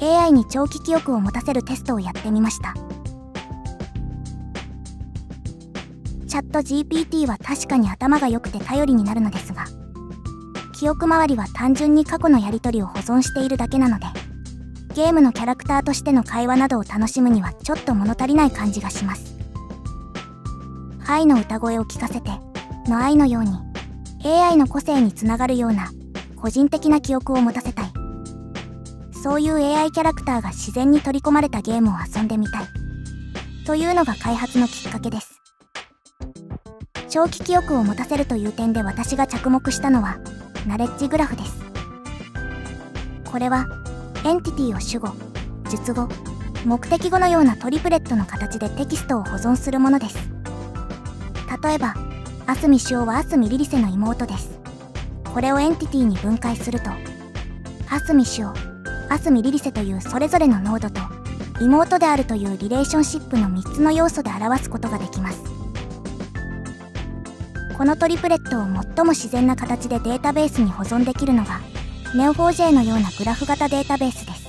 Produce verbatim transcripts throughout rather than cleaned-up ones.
エーアイ に長期記憶を持たせるテストをやってみました。チャット ジーピーティー は確かに頭が良くて頼りになるのですが、記憶周りは単純に過去のやり取りを保存しているだけなので、ゲームのキャラクターとしての会話などを楽しむにはちょっと物足りない感じがします。愛の歌声を聞かせての愛のように エーアイ の個性につながるような個人的な記憶を持たせたい。そういう エーアイ キャラクターが自然に取り込まれたゲームを遊んでみたいというのが開発のきっかけです。長期記憶を持たせるという点で私が着目したのはナレッジグラフです。これはエンティティを主語、述語、目的語のようなトリプレットの形でテキストを保存するものです。例えば、アスミシオはアスミリリセの妹です。これをエンティティに分解すると、アスミシオ、アスミリリセというそれぞれのノードと妹であるというリレーションシップのみっつの要素で表すことができます。このトリプレットを最も自然な形でデータベースに保存できるのが ネオフォージェー のようなグラフ型データベースです。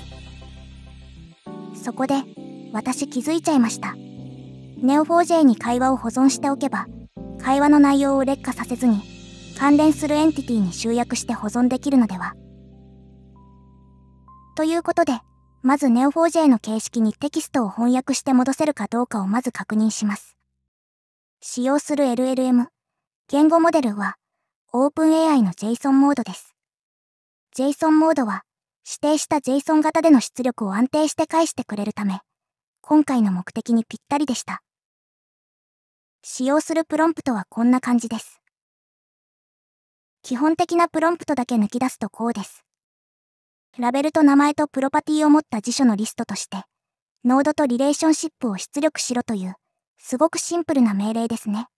そこで私気づいちゃいました。ネオフォージェー に会話を保存しておけば、会話の内容を劣化させずに関連するエンティティに集約して保存できるのでは。ということで、まず ネオフォージェー の形式にテキストを翻訳して戻せるかどうかをまず確認します。使用する エルエルエム、言語モデルは オープンエーアイ の ジェイソン モードです。ジェイソン モードは指定した ジェイソン 型での出力を安定して返してくれるため、今回の目的にぴったりでした。使用するプロンプトはこんな感じです。基本的なプロンプトだけ抜き出すとこうです。ラベルと名前とプロパティを持った辞書のリストとして、ノードとリレーションシップを出力しろという、すごくシンプルな命令ですね。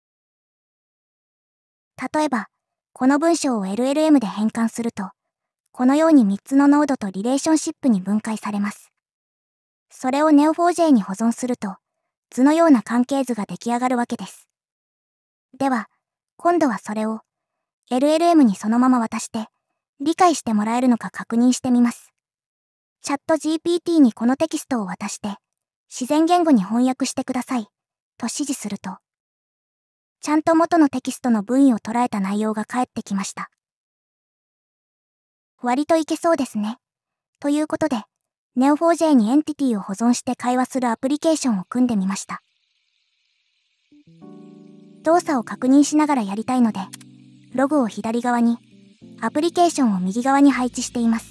例えば、この文章を エルエルエム で変換すると、このようにみっつのノードとリレーションシップに分解されます。それを ネオフォージェー に保存すると、図のような関係図が出来上がるわけです。では、今度はそれを エルエルエム にそのまま渡して、理解してもらえるのか確認してみます。チャット ジーピーティー にこのテキストを渡して、自然言語に翻訳してください、と指示すると、ちゃんと元のテキストの文意を捉えた内容が返ってきました。割といけそうですね。ということで、ネオフォージェー にエンティティを保存して会話するアプリケーションを組んでみました。動作を確認しながらやりたいので、ログを左側に、アプリケーションを右側に配置しています。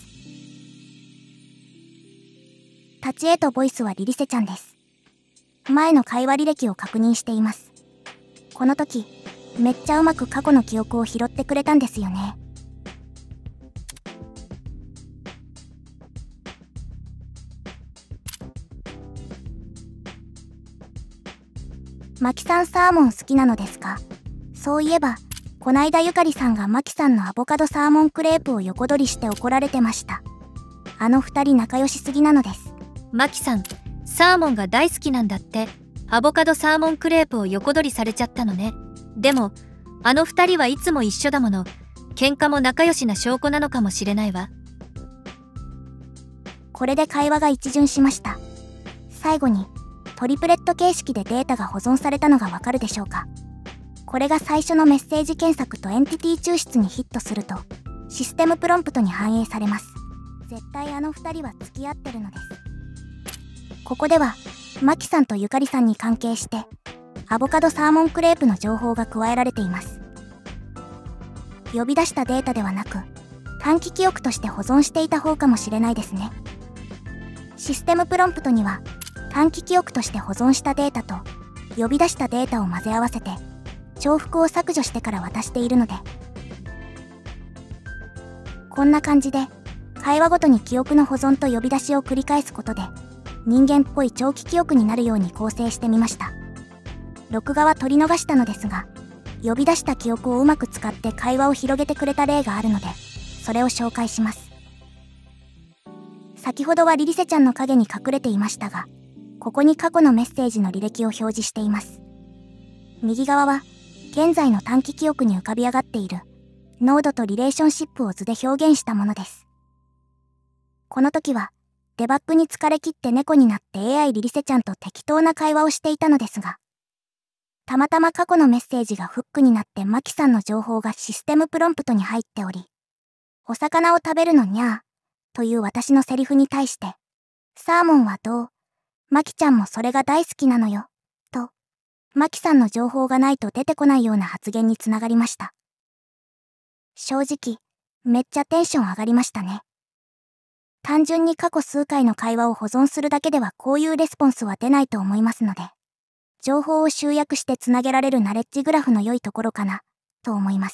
タチエとボイスはリリセちゃんです。前の会話履歴を確認しています。この時、めっちゃうまく過去の記憶を拾ってくれたんですよね。マキさんサーモン好きなのですか？そういえば、こないだゆかりさんがマキさんのアボカドサーモンクレープを横取りして怒られてました。あの二人仲良しすぎなのです。 マキさん、サーモンが大好きなんだって。アボカドサーモンクレープを横取りされちゃったのね。でも、あの二人はいつも一緒だもの。喧嘩も仲良しな証拠なのかもしれないわ。 これで会話が一巡しました。最後に、トリプレット形式でデータが保存されたのがわかるでしょうか。これが最初のメッセージ検索とエンティティ抽出にヒットすると、システムプロンプトに反映されます。絶対あの二人は付き合ってるのです。ここでは、マキさんとゆかりさんに関係して、アボカドサーモンクレープの情報が加えられています。呼び出したデータではなく、短期記憶として保存していた方かもしれないですね。システムプロンプトには、短期記憶として保存したデータと、呼び出したデータを混ぜ合わせて、重複を削除してから渡しているので、こんな感じで、会話ごとに記憶の保存と呼び出しを繰り返すことで、人間っぽい長期記憶になるように構成してみました。録画は取り逃したのですが、呼び出した記憶をうまく使って会話を広げてくれた例があるので、それを紹介します。先ほどはリリセちゃんの影に隠れていましたが、ここに過去のメッセージの履歴を表示しています。右側は、現在の短期記憶に浮かび上がっている、ノードとリレーションシップを図で表現したものです。この時は、 デバッグに疲れ切って猫になって エーアイ リリセちゃんと適当な会話をしていたのですが、たまたま過去のメッセージがフックになってマキさんの情報がシステムプロンプトに入っており、お魚を食べるのにゃーという私のセリフに対して、サーモンはどう？マキちゃんもそれが大好きなのよ、と、マキさんの情報がないと出てこないような発言につながりました。正直、めっちゃテンション上がりましたね。単純に過去数回の会話を保存するだけではこういうレスポンスは出ないと思いますので、情報を集約してつなげられるナレッジグラフの良いところかな、と思います。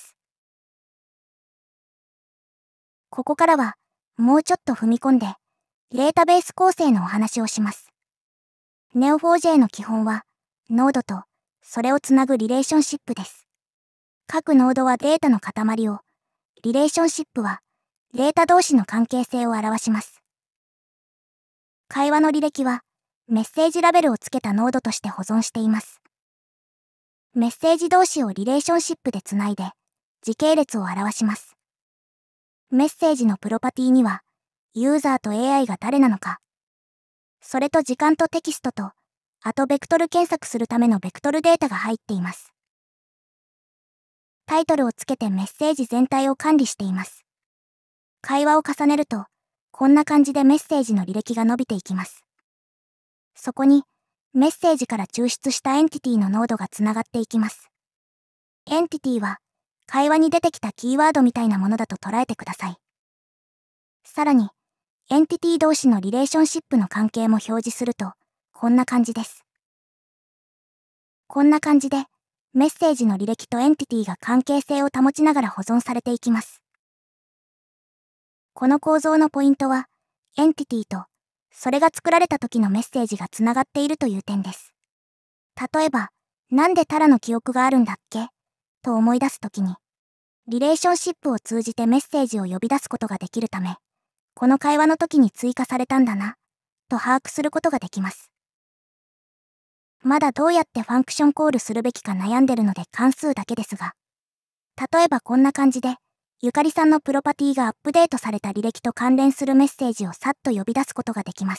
ここからは、もうちょっと踏み込んで、データベース構成のお話をします。ネオフォージェー の基本は、ノードと、それをつなぐリレーションシップです。各ノードはデータの塊を、リレーションシップは、データ同士の関係性を表します。会話の履歴は、メッセージラベルをつけたノードとして保存しています。メッセージ同士をリレーションシップでつないで、時系列を表します。メッセージのプロパティには、ユーザーと エーアイ が誰なのか、それと時間とテキストと、あとベクトル検索するためのベクトルデータが入っています。タイトルをつけてメッセージ全体を管理しています。会話を重ねると、こんな感じでメッセージの履歴が伸びていきます。そこに、メッセージから抽出したエンティティのノードがつながっていきます。エンティティは、会話に出てきたキーワードみたいなものだと捉えてください。さらに、エンティティ同士のリレーションシップの関係も表示すると、こんな感じです。こんな感じで、メッセージの履歴とエンティティが関係性を保ちながら保存されていきます。この構造のポイントは、エンティティと、それが作られた時のメッセージがつながっているという点です。例えば、なんでタラの記憶があるんだっけと思い出すときに、リレーションシップを通じてメッセージを呼び出すことができるため、この会話の時に追加されたんだな、と把握することができます。まだどうやってファンクションコールするべきか悩んでるので関数だけですが、例えばこんな感じで、ゆかりさんのプロパティがアップデートされた履歴と関連するメッセージをさっと呼び出すことができます。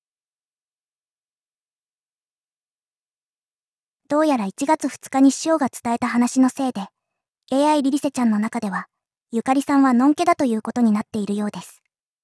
どうやらいちがつふつかに師匠が伝えた話のせいで、エーアイ リリセちゃんの中では、ゆかりさんはのんけだということになっているようです。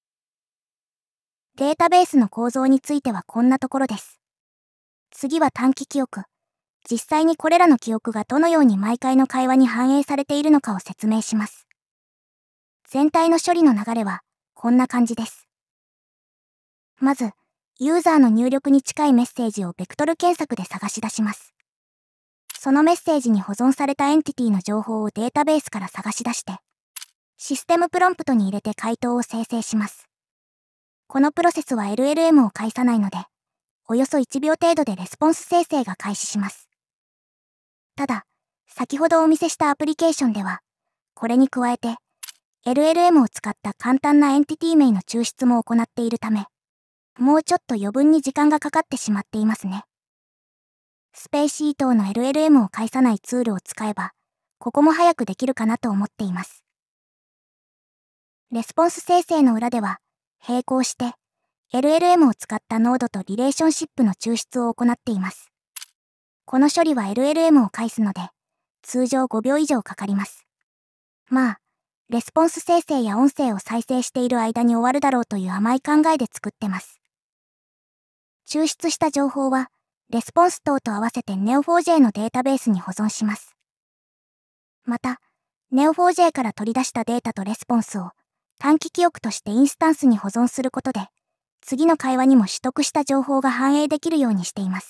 データベースの構造についてはこんなところです。次は短期記憶。実際にこれらの記憶がどのように毎回の会話に反映されているのかを説明します。全体の処理の流れは、こんな感じです。まず、ユーザーの入力に近いメッセージをベクトル検索で探し出します。そのメッセージに保存されたエンティティの情報をデータベースから探し出して、システムプロンプトに入れて回答を生成します。このプロセスは エルエルエム を介さないので、およそいちびょう程度でレスポンス生成が開始します。ただ、先ほどお見せしたアプリケーションでは、これに加えて、エルエルエム を使った簡単なエンティティ名の抽出も行っているため、もうちょっと余分に時間がかかってしまっていますね。スペーシー等の エルエルエム を介さないツールを使えば、ここも早くできるかなと思っています。レスポンス生成の裏では、並行して、エルエルエム を使ったノードとリレーションシップの抽出を行っています。この処理は エルエルエム を介すので、通常ごびょう以上かかります。まあ、レスポンス生成や音声を再生している間に終わるだろうという甘い考えで作ってます。抽出した情報は、レスポンス等と合わせて ネオフォージェー のデータベースに保存します。また、ネオフォージェー から取り出したデータとレスポンスを短期記憶としてインスタンスに保存することで、次の会話にも取得した情報が反映できるようにしています。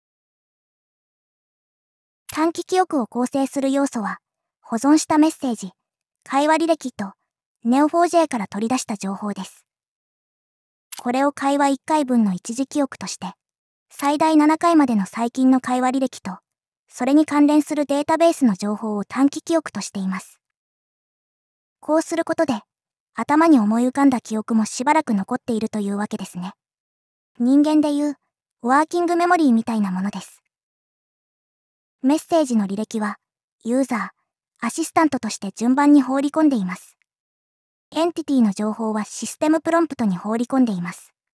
短期記憶を構成する要素は、保存したメッセージ、会話履歴と ネオフォージェー から取り出した情報です。これを会話いっかいぶんの一時記憶として、最大ななかいまでの最近の会話履歴と、それに関連するデータベースの情報を短期記憶としています。こうすることで、頭に思い浮かんだ記憶もしばらく残っているというわけですね。人間でいう、ワーキングメモリーみたいなものです。メッセージの履歴は、ユーザー、アシスタントとして順番に放り込んでいます。エンティティの情報はシステムプロンプトに放り込んでいます。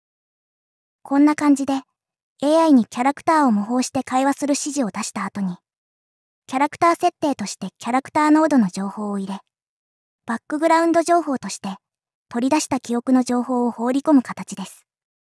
こんな感じで エーアイ にキャラクターを模倣して会話する指示を出した後に、キャラクター設定としてキャラクターノードの情報を入れ、バックグラウンド情報として取り出した記憶の情報を放り込む形です。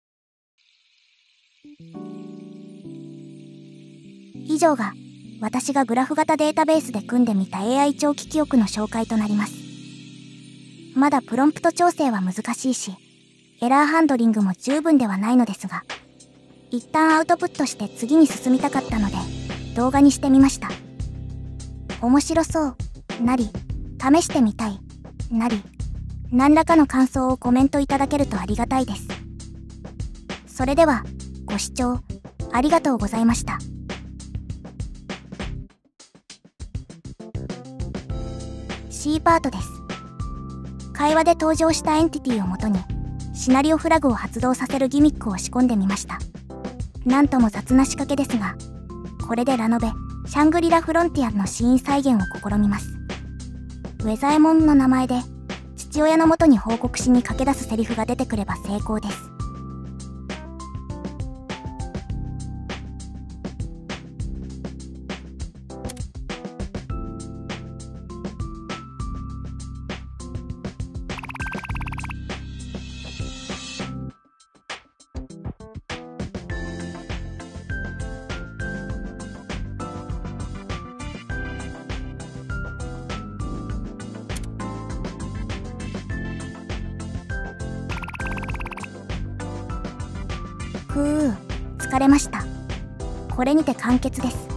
以上が私がグラフ型データベースで組んでみた エーアイ 長期記憶の紹介となります。まだプロンプト調整は難しいし、エラーハンドリングも十分ではないのですが、一旦アウトプットして次に進みたかったので動画にしてみました。面白そうなり、試してみたいなり、何らかの感想をコメントいただけるとありがたいです。それではご視聴ありがとうございました。C パートです。会話で登場したエンティティをもとにシナリオフラグを発動させるギミックを仕込んでみました。なんとも雑な仕掛けですが、これでラノベシャングリラフロンティアのシーン再現を試みます。ウェザエモンの名前で父親のもとに報告しに駆け出すセリフが出てくれば成功です。ふう、疲れました。これにて完結です。